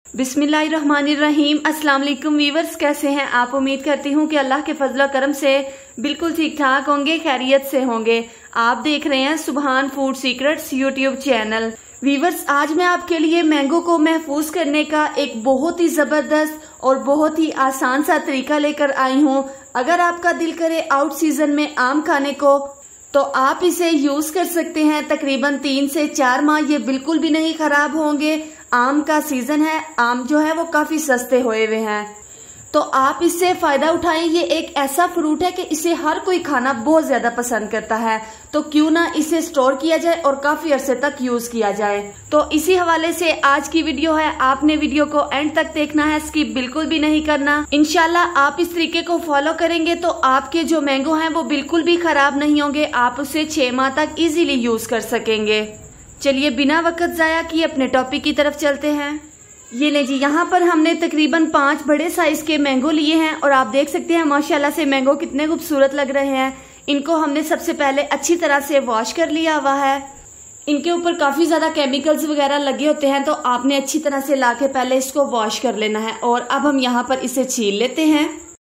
बिस्मिल्लाहिर्रहमानिर्रहीम। अस्सलाम वालेकुम वीवर्स, कैसे हैं आप? उम्मीद करती हूँ कि अल्लाह के फजल करम से बिल्कुल ठीक ठाक होंगे, खैरियत से होंगे। आप देख रहे हैं Subhan food secrets YouTube channel. Viewers, आज मैं आपके लिए मैंगो को महफूज करने का एक बहुत ही जबरदस्त और बहुत ही आसान सा तरीका लेकर आई हूँ। अगर आपका दिल करे आउट सीजन में आम खाने को, तो आप इसे यूज कर सकते हैं। तकरीबन 3 से 4 माह ये बिल्कुल भी नहीं खराब होंगे। आम का सीजन है, आम जो है वो काफी सस्ते हुए हुए हैं, तो आप इससे फायदा उठाएं। ये एक ऐसा फ्रूट है कि इसे हर कोई खाना बहुत ज्यादा पसंद करता है, तो क्यों ना इसे स्टोर किया जाए और काफी अरसे तक यूज किया जाए। तो इसी हवाले से आज की वीडियो है। आपने वीडियो को एंड तक देखना है, स्किप बिल्कुल भी नहीं करना। इंशाल्लाह आप इस तरीके को फॉलो करेंगे तो आपके जो मैंगो हैं वो बिल्कुल भी खराब नहीं होंगे। आप उसे 6 माह तक इजीली यूज कर सकेंगे। चलिए बिना वक्त जाया किए अपने टॉपिक की तरफ चलते हैं। ये ले जी, यहाँ पर हमने तकरीबन 5 बड़े साइज के मैंगो लिए हैं और आप देख सकते हैं माशाल्लाह से मैंगो कितने खूबसूरत लग रहे हैं। इनको हमने सबसे पहले अच्छी तरह से वॉश कर लिया हुआ है। इनके ऊपर काफी ज्यादा केमिकल्स वगैरह लगे होते हैं, तो आपने अच्छी तरह से लाके पहले इसको वॉश कर लेना है। और अब हम यहाँ पर इसे छील लेते हैं।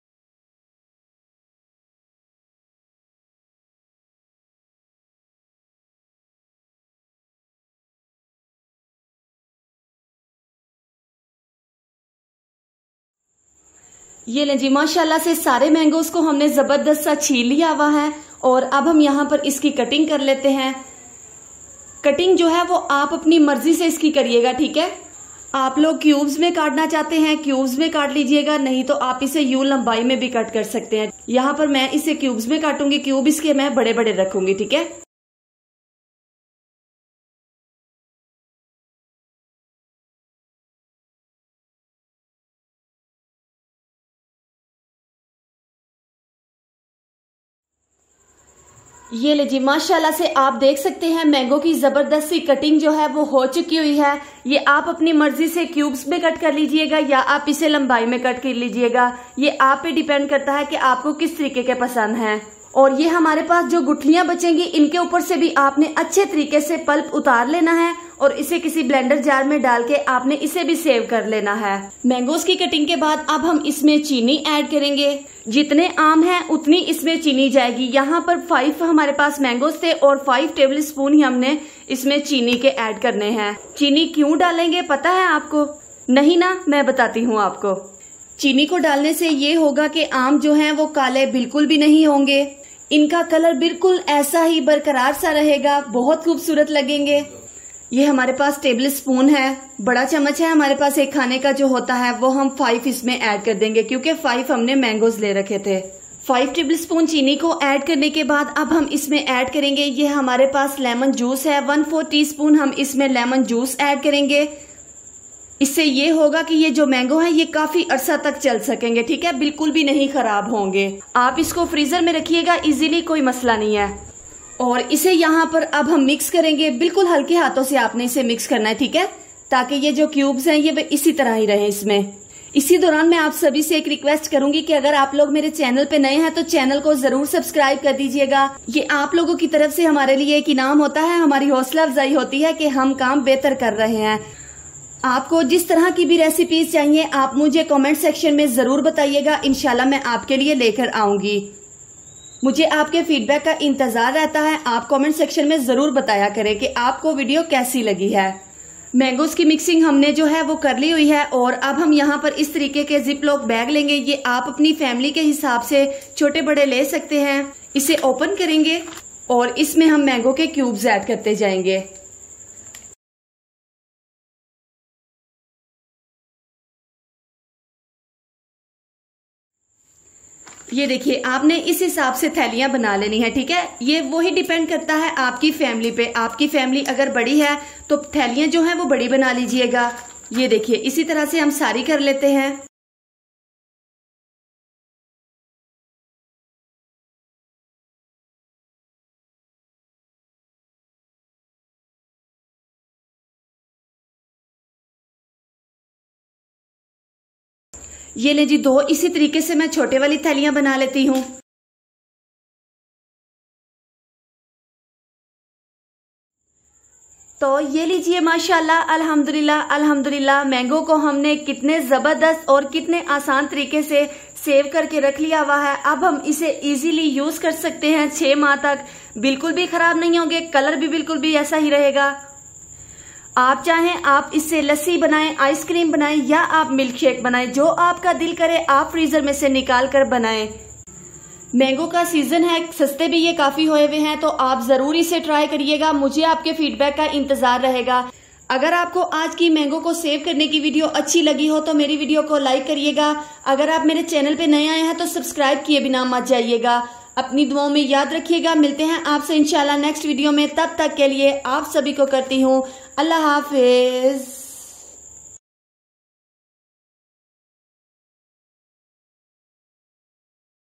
ये ले जी, माशाल्लाह से सारे मैंगोज को हमने जबरदस्त सा छील लिया हुआ है। और अब हम यहाँ पर इसकी कटिंग कर लेते हैं। कटिंग जो है वो आप अपनी मर्जी से इसकी करिएगा, ठीक है। आप लोग क्यूब्स में काटना चाहते हैं क्यूब्स में काट लीजिएगा, नहीं तो आप इसे यूं लंबाई में भी कट कर सकते हैं। यहाँ पर मैं इसे क्यूब्स में काटूंगी, क्यूब इसके मैं बड़े बड़े रखूंगी, ठीक है। ये ले जी, माशाल्लाह से आप देख सकते हैं मैंगो की जबरदस्त सी कटिंग जो है वो हो चुकी हुई है। ये आप अपनी मर्जी से क्यूब्स में कट कर लीजिएगा या आप इसे लंबाई में कट कर लीजिएगा। ये आप पे डिपेंड करता है कि आपको किस तरीके के पसंद हैं। और ये हमारे पास जो गुठलियां बचेंगी, इनके ऊपर से भी आपने अच्छे तरीके से पल्प उतार लेना है और इसे किसी ब्लेंडर जार में डाल के आपने इसे भी सेव कर लेना है। मैंगोज की कटिंग के बाद अब हम इसमें चीनी ऐड करेंगे। जितने आम हैं उतनी इसमें चीनी जाएगी। यहाँ पर 5 हमारे पास मैंगोज थे और 5 टेबल स्पून ही हमने इसमें चीनी के ऐड करने हैं। चीनी क्यों डालेंगे पता है आपको? नहीं ना, मैं बताती हूँ आपको। चीनी को डालने से ये होगा कि आम जो हैं वो काले बिल्कुल भी नहीं होंगे। इनका कलर बिल्कुल ऐसा ही बरकरार सा रहेगा, बहुत खूबसूरत लगेंगे। ये हमारे पास टेबल स्पून है, बड़ा चम्मच है हमारे पास एक खाने का जो होता है, वो हम 5 इसमें ऐड कर देंगे क्योंकि 5 हमने मैंगोज ले रखे थे। 5 टेबल स्पून चीनी को ऐड करने के बाद अब हम इसमें ऐड करेंगे, ये हमारे पास लेमन जूस है। 1/4 टीस्पून हम इसमें लेमन जूस ऐड करेंगे। इससे ये होगा कि ये जो मैंगो है ये काफी अरसा तक चल सकेंगे, ठीक है, बिल्कुल भी नहीं खराब होंगे। आप इसको फ्रीजर में रखिएगा इजीली, कोई मसला नहीं है। और इसे यहाँ पर अब हम मिक्स करेंगे। बिल्कुल हल्के हाथों से आपने इसे मिक्स करना है, ठीक है, ताकि ये जो क्यूब्स हैं ये इसी तरह ही रहे इसमें। इसी दौरान मैं आप सभी से एक रिक्वेस्ट करूंगी कि अगर आप लोग मेरे चैनल पे नए हैं तो चैनल को जरूर सब्सक्राइब कर दीजिएगा। ये आप लोगों की तरफ से हमारे लिए एक इनाम होता है, हमारी हौसला अफजाई होती है कि हम काम बेहतर कर रहे हैं। आपको जिस तरह की भी रेसिपीज चाहिए आप मुझे कमेंट सेक्शन में जरूर बताइएगा, इंशाल्लाह मैं आपके लिए लेकर आऊंगी। मुझे आपके फीडबैक का इंतजार रहता है। आप कमेंट सेक्शन में जरूर बताया करें कि आपको वीडियो कैसी लगी है। मैंगोज की मिक्सिंग हमने जो है वो कर ली हुई है और अब हम यहाँ पर इस तरीके के जिप लॉक बैग लेंगे। ये आप अपनी फैमिली के हिसाब से छोटे बड़े ले सकते हैं। इसे ओपन करेंगे और इसमें हम मैंगो के क्यूब्स ऐड करते जाएंगे। ये देखिए, आपने इस हिसाब से थैलियां बना लेनी है, ठीक है। ये वही डिपेंड करता है आपकी फैमिली पे। आपकी फैमिली अगर बड़ी है तो थैलियां जो हैं वो बड़ी बना लीजिएगा। ये देखिए, इसी तरह से हम सारी कर लेते हैं। ये ले जी, 2 इसी तरीके से मैं छोटे वाली थैलियां बना लेती हूँ। तो ये लीजिए माशाल्लाह अल्हम्दुलिल्लाह अल्हम्दुलिल्लाह, मैंगो को हमने कितने ज़बरदस्त और कितने आसान तरीके से सेव करके रख लिया हुआ है। अब हम इसे इजीली यूज कर सकते हैं 6 माह तक, बिल्कुल भी खराब नहीं होंगे, कलर भी बिल्कुल भी ऐसा ही रहेगा। आप चाहें आप इससे लस्सी बनाएं, आइसक्रीम बनाएं या आप मिल्क शेक बनाएं, जो आपका दिल करे आप फ्रीजर में से निकाल कर बनाएं। मैंगो का सीजन है, सस्ते भी ये काफी हुए हुए हैं, तो आप जरूर इसे ट्राई करिएगा। मुझे आपके फीडबैक का इंतजार रहेगा। अगर आपको आज की मैंगो को सेव करने की वीडियो अच्छी लगी हो तो मेरी वीडियो को लाइक करिएगा। अगर आप मेरे चैनल पे नए आए हैं तो सब्सक्राइब किए बिना मत जाइएगा। अपनी दुआओं में याद रखिएगा। मिलते हैं आपसे इंशाल्लाह नेक्स्ट वीडियो में। तब तक के लिए आप सभी को करती हूँ अल्लाह हाफिज।